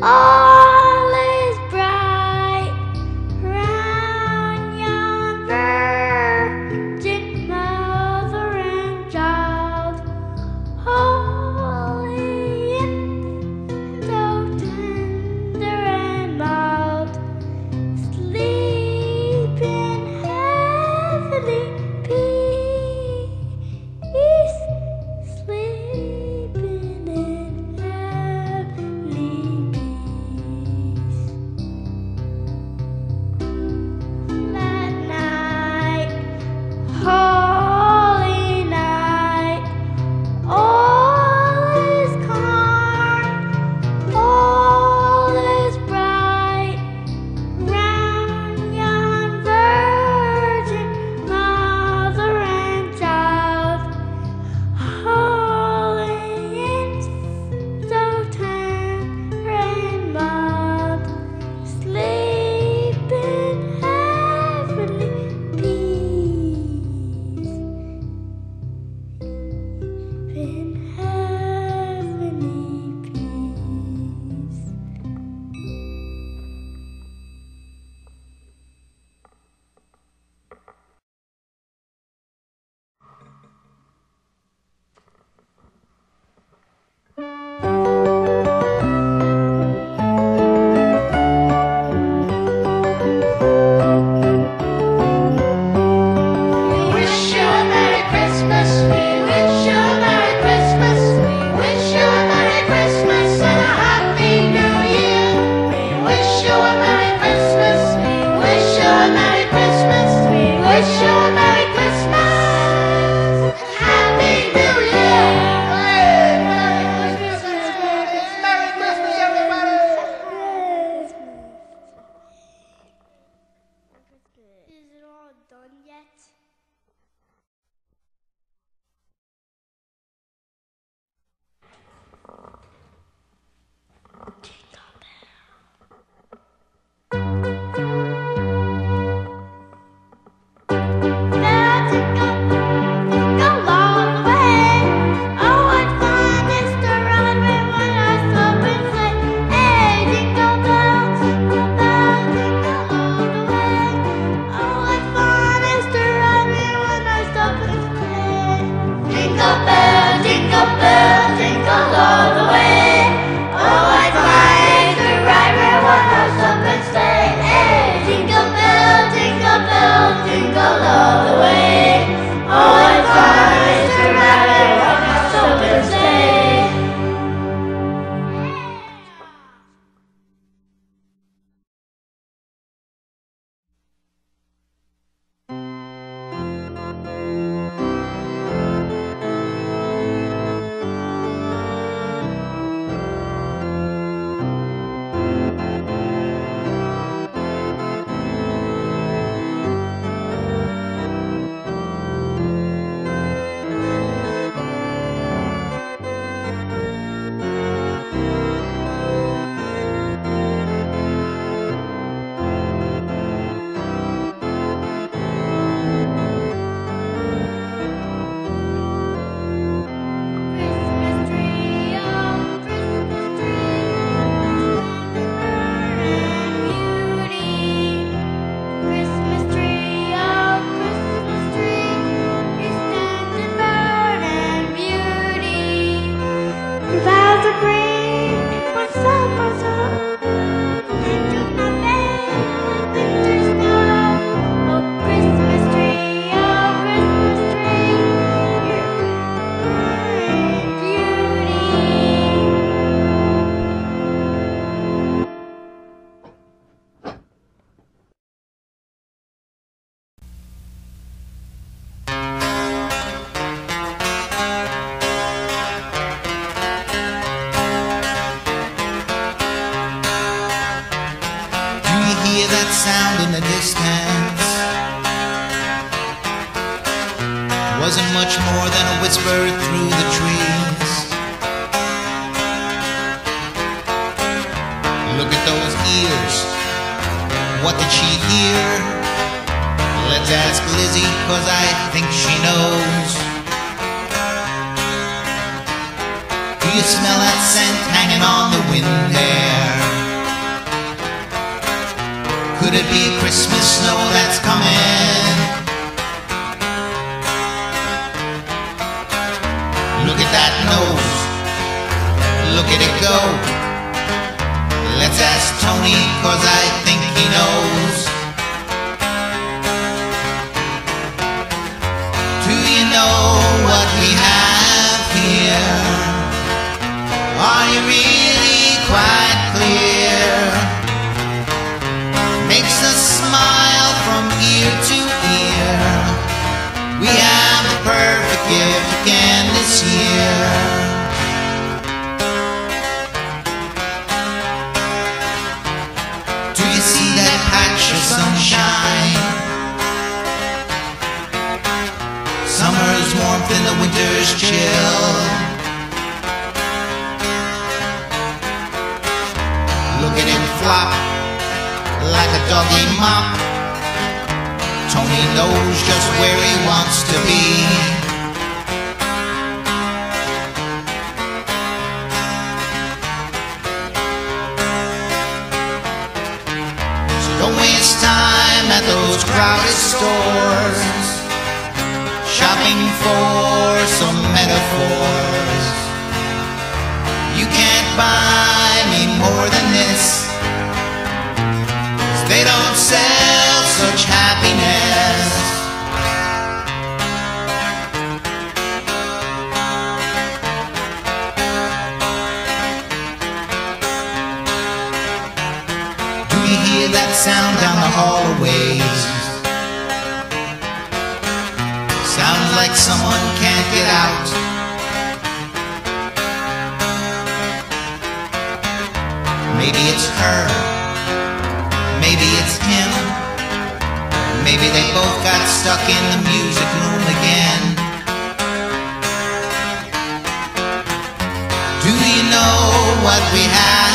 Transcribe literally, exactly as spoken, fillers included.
All is bright round yon virgin mother and child, holy infant, so tender and mild, sleep in heavenly peace, sleeping in heavenly peace. That night, holy night, all is calm, all is bright round yon virgin mother and child, holy infant, so tender and mild, sleep in heavenly peace, in heavenly peace. We wish you a Merry Christmas. We wish you a Merry Christmas. We wish you a Merry Christmas and a Happy New Year. We wish you a Merry Christmas. We wish you a Merry Christmas. We wish you a Merry Christmas and Happy New Year. Hey, Merry Christmas, everybody! Merry Christmas, everybody! Is it all done yet? Bells jingle, jingle all the way. Oh, what fun it is to ride with one horse open sleigh. Hey, jingle bells, jingle bells, jingle all the way. Oh, what fun it is to ride with one horse open sleigh. Jingle bells, jingle bells, jingle all the way. Oh, what fun it is to ride with one horse open sleigh. Hey, jingle bells, jingle bells, jingle all the way. Oh, what fun it is to ride with one horse open sleigh. Christmas tree, oh, Christmas tree, standing burning beauty. Christmas tree, oh, Christmas tree, you stand in burning beauty. Clouds are green when summer's up, and do not fade when winter snow. Oh, Christmas tree, oh, Christmas tree, you're burning beauty. Do you hear that sound in the distance? Wasn't much more than a whisper through the trees. Look at those ears. What did she hear? Let's ask Lizzie, cause I think she knows. Do you smell that scent hanging on the wind there? Could it be Christmas snow that's coming? Look at that nose, look at it go. Let's ask Tony, cause I think he knows. Do you know what we have here? Are you really quite clear? Makes us smile from ear to ear. We have the perfect gift again this year. Do you see that patch of sunshine? Summer's warmth and the winter's chill. Look at him flop like a doggy mop. Tony knows just where he wants to be. So don't waste time at those crowded stores, shopping for some metaphors. You can't buy me more than this. They don't sell such happiness. Do you hear that sound down the hallways? Sounds like someone can't get out. Maybe it's her, maybe it's him. Maybe they both got stuck in the music room again. Do you know what we have?